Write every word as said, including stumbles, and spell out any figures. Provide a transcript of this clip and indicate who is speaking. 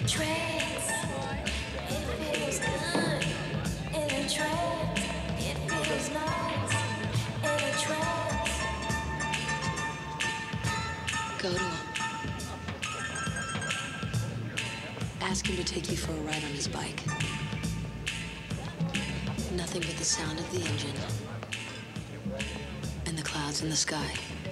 Speaker 1: Trance, it feels good. In a trance, it feels nice. In a trance. Go to him. Ask him to take you for a ride on his bike. Nothing but the sound of the engine and the clouds in the sky.